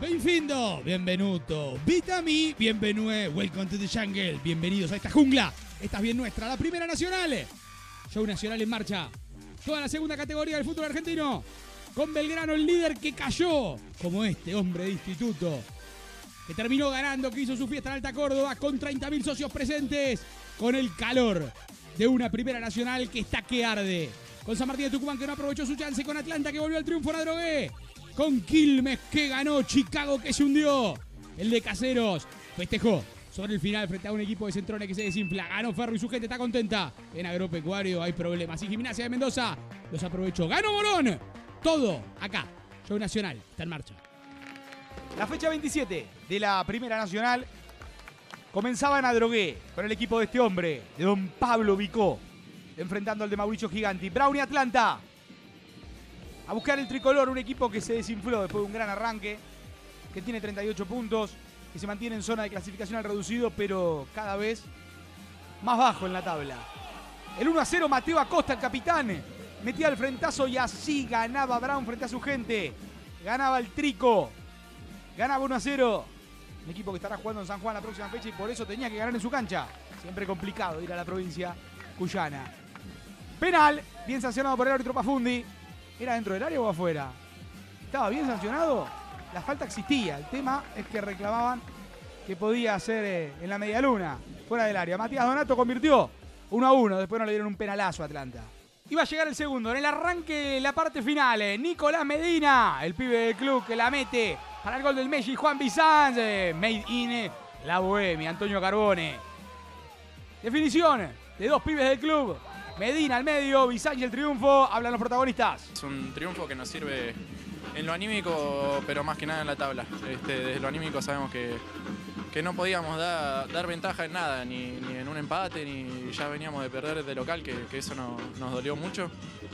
Benfindo, benvenuto, Vitami, bienvenue, welcome to the jungle, bienvenidos a esta jungla, esta es bien nuestra, la Primera Nacional, show nacional en marcha, toda la segunda categoría del fútbol argentino, con Belgrano el líder que cayó, como este hombre de instituto, que terminó ganando, que hizo su fiesta en Alta Córdoba, con 30.000 socios presentes, con el calor de una Primera Nacional que está que arde, con San Martín de Tucumán que no aprovechó su chance, con Atlanta que volvió al triunfo en Adrogué, con Quilmes que ganó, Chicago que se hundió, el de Caseros festejó sobre el final frente a un equipo de Centrones que se desinfla, ganó Ferro y su gente está contenta, en Agropecuario hay problemas y Gimnasia de Mendoza los aprovechó, ganó Morón, todo acá, show nacional, está en marcha. La fecha 27 de la Primera Nacional comenzaba en Adrogué con el equipo de este hombre, de don Pablo Vicó, enfrentando al de Mauricio Giganti. Brown y Atlanta a buscar el tricolor, un equipo que se desinfló después de un gran arranque, que tiene 38 puntos, que se mantiene en zona de clasificación al reducido, pero cada vez más bajo en la tabla. El 1-0, Mateo Acosta, el capitán, metía el frentazo y así ganaba Brown frente a su gente. Ganaba el Trico, ganaba 1-0. Un equipo que estará jugando en San Juan la próxima fecha y por eso tenía que ganar en su cancha. Siempre complicado ir a la provincia cuyana. Penal, bien sancionado por el árbitro Pafundi. ¿Era dentro del área o afuera? ¿Estaba bien sancionado? La falta existía. El tema es que reclamaban que podía ser en la media luna, fuera del área. Matías Donato convirtió 1-1. Después no le dieron un penalazo a Atlanta. Iba a llegar el segundo. En el arranque, la parte final. Nicolás Medina, el pibe del club que la mete para el gol del Messi. Juan Bizanz. Made in la Bohemia. Antonio Carbone. Definición de dos pibes del club. Medina al medio, Bizanz y el triunfo, hablan los protagonistas. Es un triunfo que nos sirve en lo anímico, pero más que nada en la tabla. Desde lo anímico sabemos que no podíamos dar ventaja en nada, ni en un empate, ni ya veníamos de perder de local, que eso nos dolió mucho.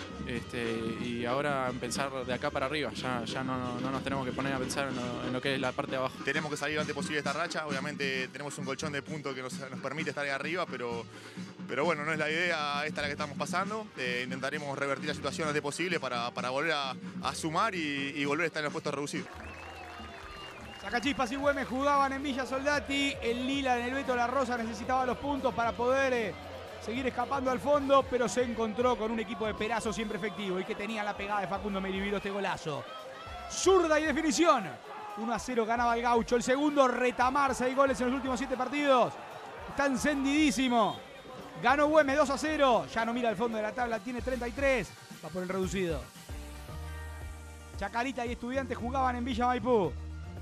Y ahora pensar de acá para arriba, ya no nos tenemos que poner a pensar en lo que es la parte de abajo. Tenemos que salir lo antes posible de esta racha, obviamente tenemos un colchón de puntos que nos permite estar ahí arriba, pero bueno, no es la idea esta la que estamos pasando. Intentaremos revertir la situación lo antes posible para volver a sumar y volver a estar en los puestos reducidos. Sacachispas y Güemes jugaban en Villa Soldati, el Lila en el Beto La Rosa necesitaba los puntos para poder seguir escapando al fondo, pero se encontró con un equipo de Perazo siempre efectivo y que tenía la pegada de Facundo Meriviro este golazo. Zurda y definición. 1-0 ganaba el Gaucho. El segundo, retamar 6 goles en los últimos 7 partidos. Está encendidísimo. Ganó Güemes 2-0. Ya no mira al fondo de la tabla, tiene 33. Va por el reducido. Chacarita y Estudiantes jugaban en Villa Maipú.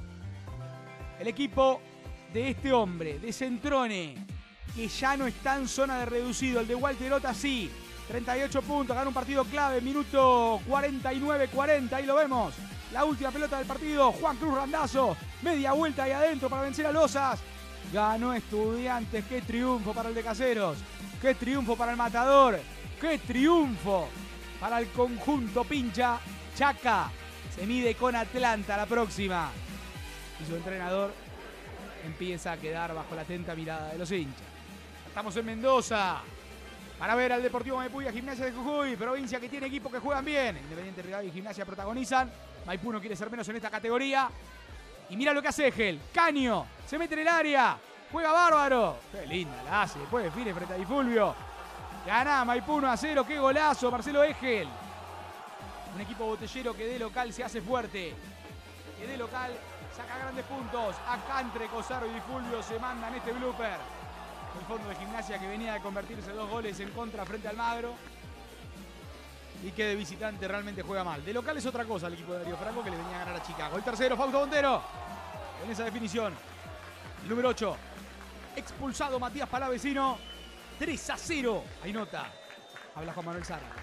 El equipo de este hombre, de Centrone, que ya no está en zona de reducido. El de Walter Ota sí. 38 puntos, gana un partido clave, minuto 49-40, ahí lo vemos. La última pelota del partido, Juan Cruz Randazzo, media vuelta ahí adentro para vencer a Losas. Ganó Estudiantes, qué triunfo para el de Caseros, qué triunfo para el Matador, qué triunfo para el conjunto pincha. Chaca se mide con Atlanta la próxima. Y su entrenador empieza a quedar bajo la atenta mirada de los hinchas. Estamos en Mendoza para ver al Deportivo Maipú y a Gimnasia de Jujuy, provincia que tiene equipos que juegan bien. Independiente Rivadavia y Gimnasia protagonizan. Maipú no quiere ser menos en esta categoría. Y mira lo que hace Egel. Caño se mete en el área. Juega bárbaro. Qué linda la hace. Después define frente a Di Fulvio. Gana Maipú 1-0. Qué golazo Marcelo Egel. Un equipo botellero que de local se hace fuerte. Que de local saca grandes puntos. Acá entre Cosaro y Di Fulvio se mandan este blooper. El fondo de Gimnasia que venía de convertirse 2 goles en contra frente al Magro. Y que de visitante realmente juega mal. De local es otra cosa el equipo de Darío Franco, que le venía a ganar a Chicago. El tercero, Fausto Montero. En esa definición. El número 8. Expulsado Matías Palavecino. 3-0. Ahí nota. Habla Juan Manuel Sarra.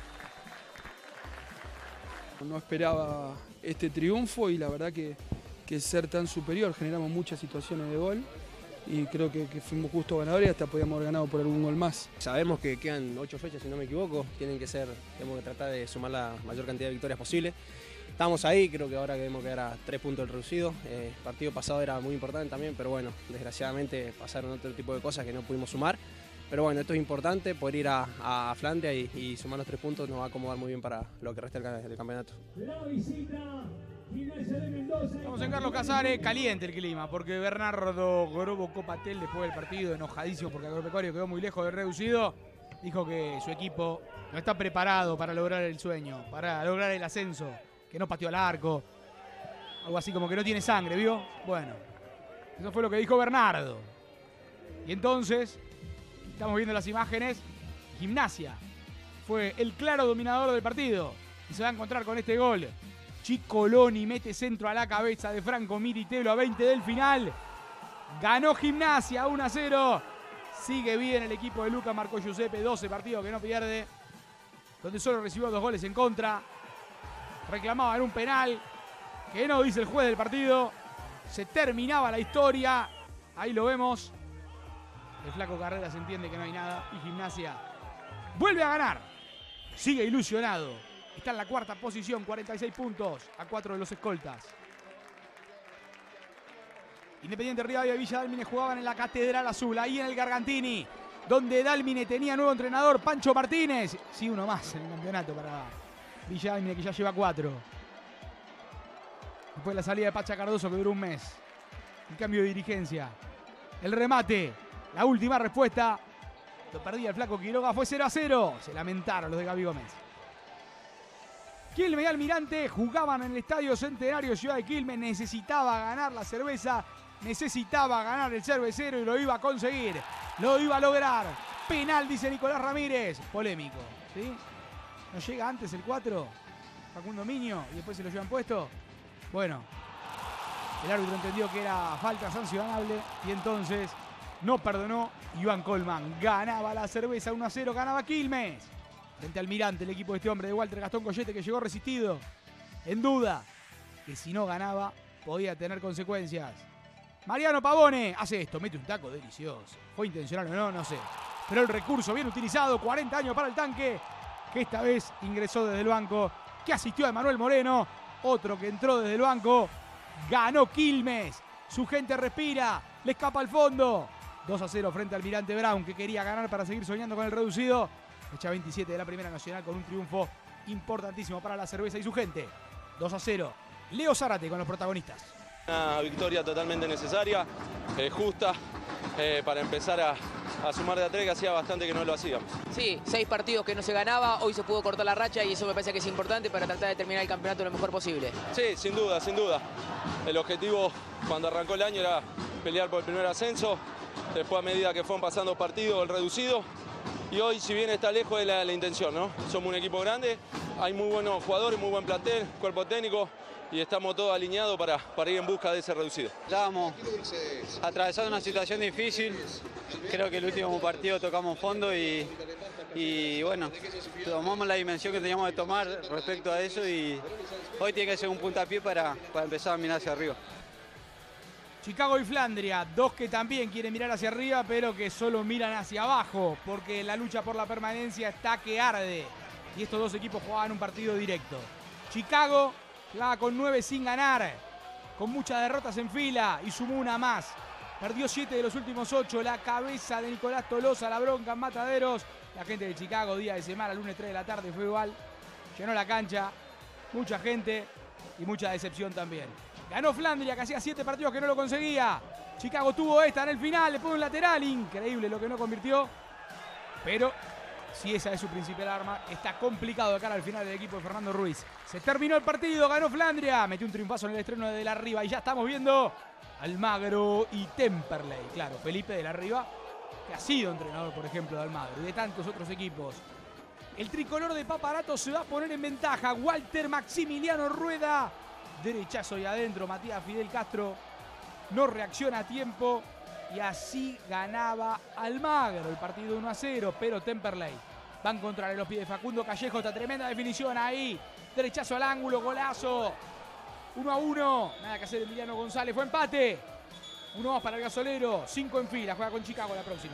No esperaba este triunfo y la verdad que ser tan superior. Generamos muchas situaciones de gol y creo que fuimos justos ganadores y hasta podíamos haber ganado por algún gol más. Sabemos que quedan 8 fechas, si no me equivoco. Tenemos que tratar de sumar la mayor cantidad de victorias posible. Estamos ahí, creo que ahora debemos quedar a 3 puntos del reducido. El partido pasado era muy importante también, pero bueno, desgraciadamente pasaron otro tipo de cosas que no pudimos sumar. Pero bueno, esto es importante, poder ir a Flandes y sumar los 3 puntos nos va a acomodar muy bien para lo que resta del campeonato. La visita Estamos en Carlos Casares, caliente el clima, porque Bernardo Gorobo Copatel, después del partido, enojadísimo porque Agropecuario quedó muy lejos de reducido, dijo que su equipo no está preparado para lograr el sueño, para lograr el ascenso, que no pateó al arco, algo así como que no tiene sangre, ¿vio? Bueno, eso fue lo que dijo Bernardo. Y entonces, estamos viendo las imágenes, Gimnasia fue el claro dominador del partido y se va a encontrar con este gol. Ciccoloni mete centro a la cabeza de Franco Miritelo a 20 del final. Ganó Gimnasia 1-0. Sigue bien el equipo de Luca Marco Giuseppe, 12 partidos que no pierde, donde solo recibió 2 goles en contra. Reclamaban un penal que no dice el juez del partido. Se terminaba la historia. Ahí lo vemos. El flaco Carreras entiende que no hay nada y Gimnasia vuelve a ganar. Sigue ilusionado. Está en la cuarta posición, 46 puntos a 4 de los escoltas. Independiente Rivadavia y Villa Dálmine jugaban en la Catedral Azul, ahí en el Gargantini, donde Dálmine tenía nuevo entrenador, Pancho Martínez. Sí, uno más en el campeonato para Villa Dálmine, que ya lleva 4. Después de la salida de Pacha Cardoso, que duró un mes. El cambio de dirigencia. El remate, la última respuesta. Lo perdía el flaco Quiroga, fue 0-0. Se lamentaron los de Gaby Gómez. Quilmes y Almirante jugaban en el Estadio Centenario Ciudad de Quilmes. Necesitaba ganar la cerveza, necesitaba ganar el cervecero y lo iba a conseguir. Lo iba a lograr. Penal, dice Nicolás Ramírez. Polémico, ¿sí? ¿No llega antes el 4? Facundo Miño y después se lo llevan puesto. Bueno, el árbitro entendió que era falta sancionable y entonces no perdonó. Iván Colman ganaba la cerveza 1-0, ganaba Quilmes. Frente al Almirante, el equipo de este hombre de Walter Gastón Collete, que llegó resistido, en duda, que si no ganaba podía tener consecuencias. Mariano Pavone hace esto, mete un taco delicioso. ¿Fue intencional o no? No sé. Pero el recurso bien utilizado, 40 años para el tanque, que esta vez ingresó desde el banco, que asistió a Emanuel Moreno, otro que entró desde el banco. Ganó Quilmes, su gente respira, le escapa al fondo. 2-0 frente al Almirante Brown, que quería ganar para seguir soñando con el reducido. Fecha 27 de la Primera Nacional con un triunfo importantísimo para la cerveza y su gente. 2-0. Leo Zárate con los protagonistas. Una victoria totalmente necesaria, justa, para empezar a sumar de a 3, que hacía bastante que no lo hacíamos. Sí, 6 partidos que no se ganaba, hoy se pudo cortar la racha y eso me parece que es importante para tratar de terminar el campeonato lo mejor posible. Sí, sin duda, sin duda. El objetivo cuando arrancó el año era pelear por el primer ascenso, después a medida que fueron pasando partidos el reducido. Y hoy, si bien está lejos de la intención, ¿no? Somos un equipo grande, hay muy buenos jugadores, muy buen plantel, cuerpo técnico, y estamos todos alineados para ir en busca de ese reducido. Estábamos atravesando una situación difícil, creo que el último partido tocamos fondo y bueno, tomamos la dimensión que teníamos de tomar respecto a eso y hoy tiene que ser un puntapié para empezar a mirar hacia arriba. Chicago y Flandria, dos que también quieren mirar hacia arriba, pero que solo miran hacia abajo, porque la lucha por la permanencia está que arde. Y estos dos equipos jugaban un partido directo. Chicago jugaba con 9 sin ganar, con muchas derrotas en fila y sumó una más. Perdió 7 de los últimos 8, la cabeza de Nicolás Tolosa, la bronca en Mataderos. La gente de Chicago, día de semana, lunes 3 de la tarde, fue igual. Llenó la cancha, mucha gente y mucha decepción también. Ganó Flandria, que hacía 7 partidos que no lo conseguía. Chicago tuvo esta en el final, le pone un lateral, increíble lo que no convirtió. Pero si esa es su principal arma, está complicado de cara al final del equipo de Fernando Ruiz. Se terminó el partido, ganó Flandria, metió un triunfazo en el estreno de la Riva y ya estamos viendo Almagro y Temperley. Claro, Felipe de la Riva, que ha sido entrenador, por ejemplo, de Almagro y de tantos otros equipos. El tricolor de Paparato se va a poner en ventaja. Walter Maximiliano Rueda, derechazo y adentro. Matías Fidel Castro no reacciona a tiempo y así ganaba Almagro el partido 1-0, pero Temperley va a encontrar en los pies de Facundo Callejo. Esta tremenda definición ahí, derechazo al ángulo, golazo. 1-1, nada que hacer Emiliano González, fue empate. 1 más para el gasolero, 5 en fila, juega con Chicago la próxima.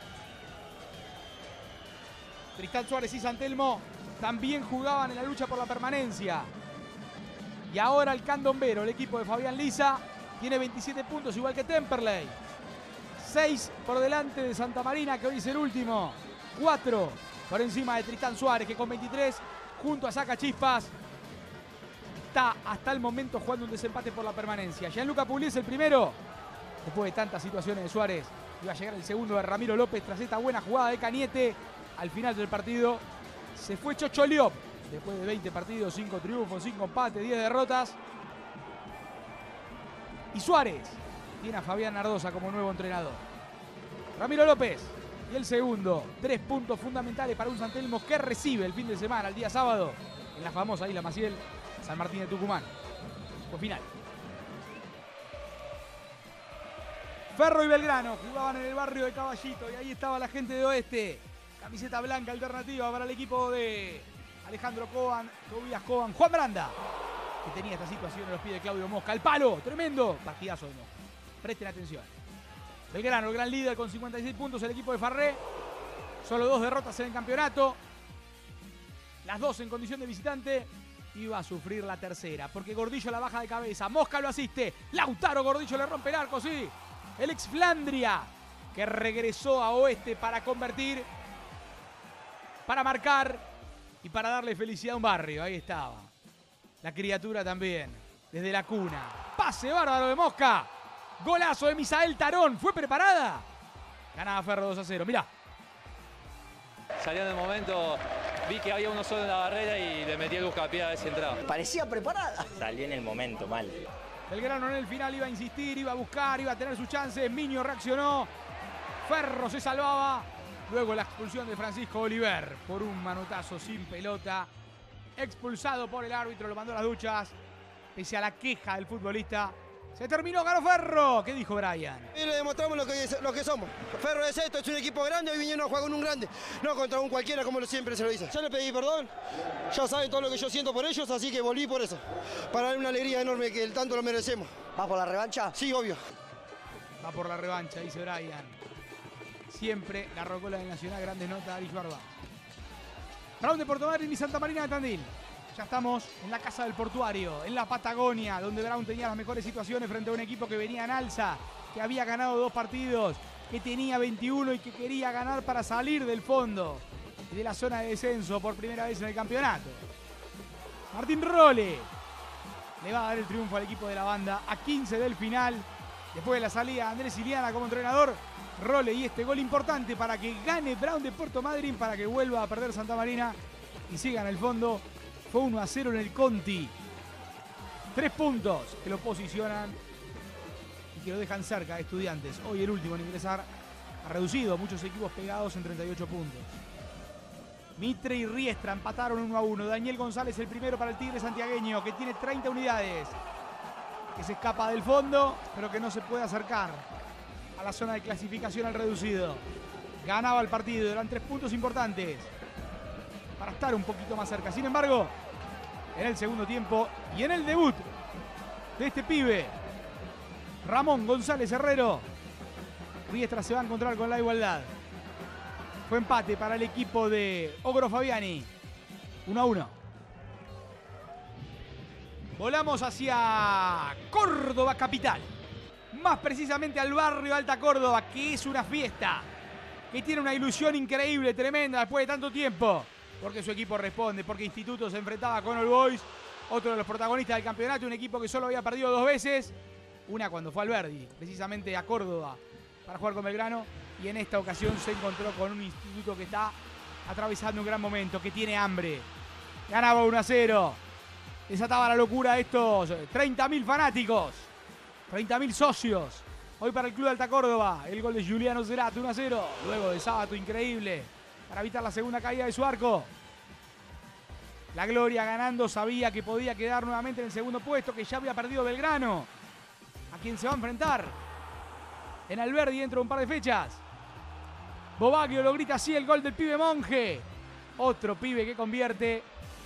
Tristán Suárez y San Telmo también jugaban en la lucha por la permanencia. Y ahora el candombero, el equipo de Fabián Lisa, tiene 27 puntos, igual que Temperley. 6 por delante de Santa Marina, que hoy es el último. 4 por encima de Tristán Suárez, que con 23, junto a Saca Chispas, está hasta el momento jugando un desempate por la permanencia. Gianluca Pugliese el primero. Después de tantas situaciones de Suárez, iba a llegar el segundo de Ramiro López tras esta buena jugada de Cañete. Al final del partido se fue Chocho Liop. Después de 20 partidos, 5 triunfos, 5 empates, 10 derrotas. Y Suárez tiene a Fabián Nardosa como nuevo entrenador. Ramiro López y el segundo. 3 puntos fundamentales para un San Telmo que recibe el fin de semana, el día sábado, en la famosa Isla Maciel, San Martín de Tucumán. Por final. Ferro y Belgrano jugaban en el barrio de Caballito y ahí estaba la gente de Oeste. Camiseta blanca alternativa para el equipo de Alejandro Coban, Tobías Coban, Juan Branda, que tenía esta situación en los pies de Claudio Mosca. El palo, tremendo partidazo de Mosca. Presten atención. Belgrano, el gran líder con 56 puntos, el equipo de Farré. Solo 2 derrotas en el campeonato. Las 2 en condición de visitante. Iba a sufrir la tercera, porque Gordillo la baja de cabeza. Mosca lo asiste. Lautaro Gordillo le rompe el arco, sí. El ex Flandria, que regresó a Oeste para convertir, para marcar y para darle felicidad a un barrio. Ahí estaba. La criatura también, desde la cuna. Pase bárbaro de Mosca. Golazo de Misael Tarón. ¿Fue preparada? Ganaba Ferro 2-0. Mirá. Salió en el momento, vi que había uno solo en la barrera y le metí el buscapié a ver si entraba. Parecía preparada. Salió en el momento, mal. Belgrano en el final iba a insistir, iba a buscar, iba a tener sus chances. Miño reaccionó. Ferro se salvaba. Luego la expulsión de Francisco Oliver por un manotazo sin pelota. Expulsado por el árbitro, lo mandó a las duchas. Pese a la queja del futbolista. Se terminó, ganó Ferro. ¿Qué dijo Brian? Y le demostramos lo que somos. Ferro es esto, es un equipo grande, hoy vinieron a jugar con un grande, no contra un cualquiera como siempre se lo dice. Ya le pedí perdón, ya saben todo lo que yo siento por ellos, así que volví por eso. Para darle una alegría enorme que tanto lo merecemos. ¿Va por la revancha? Sí, obvio. Va por la revancha, dice Brian. Siempre la rocola del Nacional, grandes notas, Ari Barba. Brown de Puerto Madryn y Santa Marina de Tandil. Ya estamos en la casa del Portuario, en la Patagonia, donde Brown tenía las mejores situaciones frente a un equipo que venía en alza, que había ganado 2 partidos, que tenía 21 y que quería ganar para salir del fondo y de la zona de descenso por primera vez en el campeonato. Martín Role le va a dar el triunfo al equipo de la banda a 15 del final. Después de la salida de Andrés Iliana como entrenador, Role y este gol importante para que gane Brown de Puerto Madryn, para que vuelva a perder Santa Marina y siga en el fondo. Fue 1-0 en el Conti. 3 puntos que lo posicionan y que lo dejan cerca de Estudiantes. Hoy el último en ingresar ha reducido. Muchos equipos pegados en 38 puntos. Mitre y Riestra empataron 1-1. Daniel González el primero para el Tigre santiagueño, que tiene 30 unidades. Que se escapa del fondo, pero que no se puede acercar a la zona de clasificación al reducido. Ganaba el partido. Eran 3 puntos importantes para estar un poquito más cerca. Sin embargo, en el segundo tiempo y en el debut de este pibe, Ramón González Herrero, Riestra se va a encontrar con la igualdad. Fue empate para el equipo de Ogro Fabiani. 1-1. Volamos hacia Córdoba capital. Más precisamente al barrio Alta Córdoba, que es una fiesta, que tiene una ilusión increíble, tremenda, después de tanto tiempo. Porque su equipo responde, porque Instituto se enfrentaba con All Boys, otro de los protagonistas del campeonato, un equipo que solo había perdido 2 veces. Una cuando fue Alberdi, precisamente a Córdoba, para jugar con Belgrano. Y en esta ocasión se encontró con un Instituto que está atravesando un gran momento, que tiene hambre. Ganaba 1-0. Desataba la locura a estos 30.000 fanáticos, 30.000 socios. Hoy para el Club de Alta Córdoba, el gol de Juliano Zerato, 1-0. Luego de Sábato, increíble, para evitar la segunda caída de su arco. La Gloria ganando, sabía que podía quedar nuevamente en el segundo puesto, que ya había perdido Belgrano, a quien se va a enfrentar en Alberdi dentro de un par de fechas. Bobaglio lo grita así, el gol del pibe Monge. Otro pibe que convierte,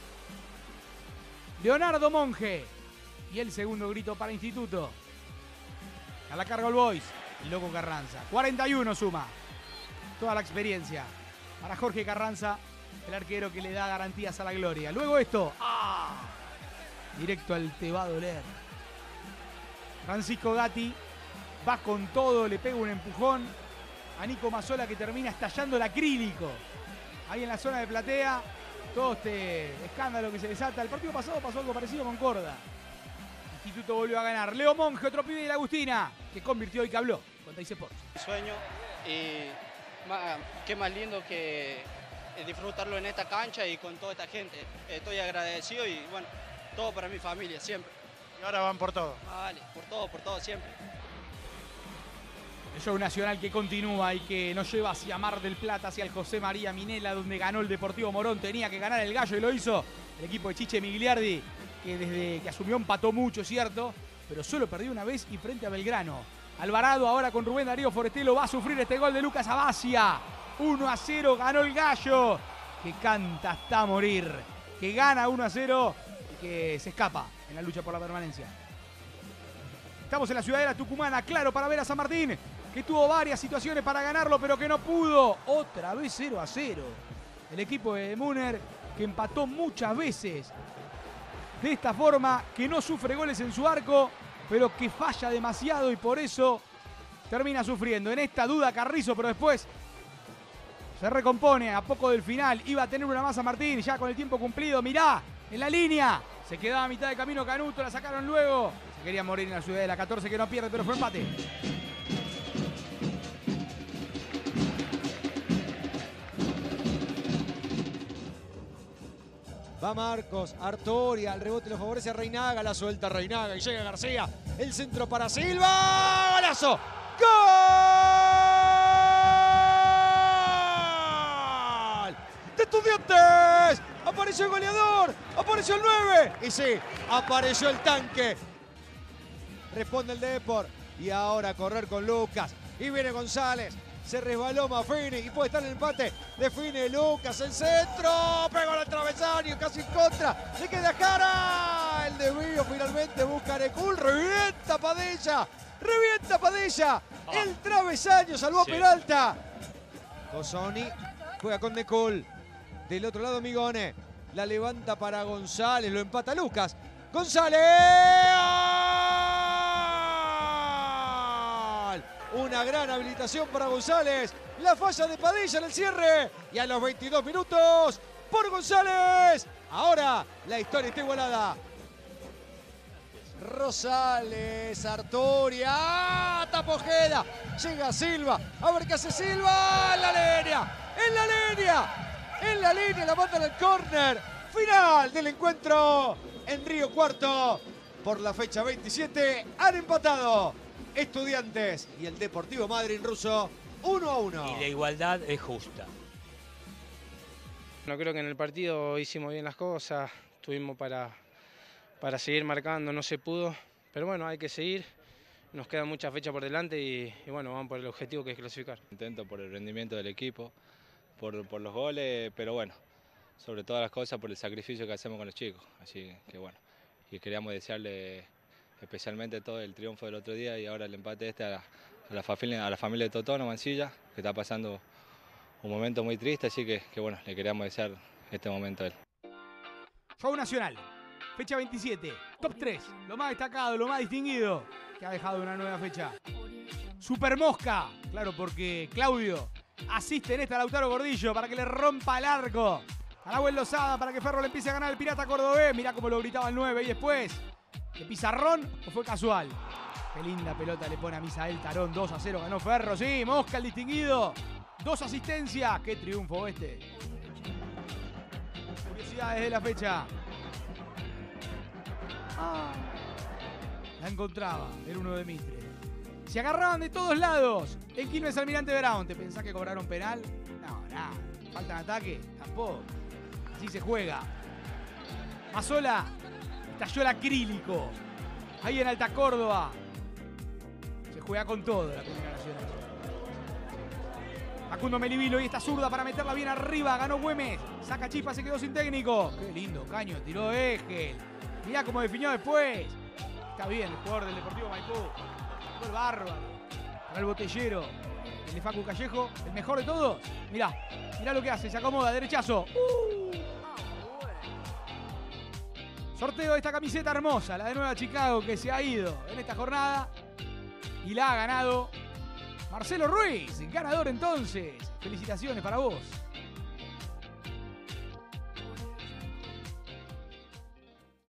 Leonardo Monge. Y el segundo grito para Instituto. A la carga All Boys, el loco Carranza. 41 suma. Toda la experiencia para Jorge Carranza, el arquero que le da garantías a la Gloria. Luego esto. ¡Ah! Directo al te va a doler. Francisco Gatti va con todo, le pega un empujón a Nico Mazzola, que termina estallando el acrílico ahí en la zona de platea. todo este escándalo que se desata. El partido pasado pasó algo parecido con Corda. Instituto volvió a ganar. Leo Monge, otro pibe de la Agustina, que convirtió y que habló con Teis Sports. Sueño y qué más lindo que disfrutarlo en esta cancha y con toda esta gente. Estoy agradecido y bueno, todo para mi familia, siempre. Y ahora van por todo. Vale, por todo, siempre. El show nacional que continúa y que nos lleva hacia Mar del Plata, hacia el José María Minela, donde ganó el Deportivo Morón. Tenía que ganar el Gallo y lo hizo el equipo de Chiche Migliardi, que desde que asumió empató mucho, es cierto, pero solo perdió una vez y frente a Belgrano. Alvarado ahora con Rubén Darío Forestelo va a sufrir este gol de Lucas Abacia. 1-0 ganó el Gallo, que canta hasta morir, que gana 1-0 y que se escapa en la lucha por la permanencia. Estamos en la ciudadela tucumana, claro, para ver a San Martín, que tuvo varias situaciones para ganarlo, pero que no pudo. Otra vez 0-0. El equipo de Muner, que empató muchas veces de esta forma, que no sufre goles en su arco, pero que falla demasiado y por eso termina sufriendo. En esta duda Carrizo, pero después se recompone a poco del final. Iba a tener una más San Martín, ya con el tiempo cumplido. Mirá, en la línea. Se quedaba a mitad de camino Canuto, la sacaron luego. Se quería morir en la ciudad de la 14 que no pierde, pero fue empate. Va Marcos, Artoria, el rebote lo favorece a Reinaga, la suelta Reinaga y llega García. El centro para Silva, ¡golazo! ¡Gol! ¡De Estudiantes! Apareció el goleador, apareció el 9. Y sí, apareció el tanque. Responde el Depor. Y ahora a correr con Lucas. Y viene González. Se resbaló Maffini y puede estar en el empate. Define Lucas, el centro. Pegó al travesaño, casi en contra. Le queda Jara. El desvío finalmente busca Necul. Revienta Padilla. Revienta Padilla. El travesaño salvó a Peralta. Cosoni juega con Necul. Del otro lado Migone. La levanta para González. Lo empata Lucas. González. Una gran habilitación para González. La falla de Padilla en el cierre. Y a los 22 minutos, por González. Ahora la historia está igualada. Rosales, Artoria, Tapojeda. Llega Silva. A ver qué hace Silva. En la línea. En la línea. En la línea. La manda en el córner. Final del encuentro en Río Cuarto. Por la fecha 27 han empatado Estudiantes y el Deportivo Madryn ruso 1-1. Y la igualdad es justa. No creo que en el partido hicimos bien las cosas, tuvimos para seguir marcando, no se pudo, pero bueno, hay que seguir, nos quedan muchas fechas por delante y bueno, vamos por el objetivo que es clasificar. Contento por el rendimiento del equipo, por los goles, pero bueno, sobre todas las cosas por el sacrificio que hacemos con los chicos, así que bueno, y queríamos desearle especialmente todo el triunfo del otro día y ahora el empate a la familia de Totono, Mansilla, que está pasando un momento muy triste, así que bueno, le queríamos desear este momento a él. Show Nacional, fecha 27, top 3, lo más destacado, lo más distinguido que ha dejado una nueva fecha. Super Mosca, claro, porque Claudio asiste en esta a Lautaro Gordillo para que le rompa el arco a Nahuel Lozada, para que Ferro le empiece a ganar el Pirata Cordobés. Mirá cómo lo gritaba el 9 y después, ¿de pizarrón o fue casual? Qué linda pelota le pone a Misael Tarón. 2-0 ganó Ferro. Sí, Mosca el distinguido. 2 asistencias. Qué triunfo este. Curiosidades de la fecha. La encontraba. Era uno de Mitre. Se agarraban de todos lados. En Quilmes Almirante Brown. ¿Te pensás que cobraron penal? No, nada. ¿Faltan ataque? Tampoco. Así se juega. Mazzola. Estalló el acrílico. Ahí en Alta Córdoba. Se juega con todo la Primera Nacional. Facundo Melivilo y esta zurda para meterla bien arriba. Ganó Güemes. Saca chispa, se quedó sin técnico. Qué lindo caño. Tiró Egel. Mirá cómo definió después. Está bien el jugador del Deportivo Maipú. Fue el bárbaro. Para el botellero. El de Facu Callejo. El mejor de todos. Mirá. Mirá lo que hace. Se acomoda. Derechazo. Sorteo de esta camiseta hermosa, la de Nueva Chicago, que se ha ido en esta jornada y la ha ganado Marcelo Ruiz, ganador entonces. Felicitaciones para vos.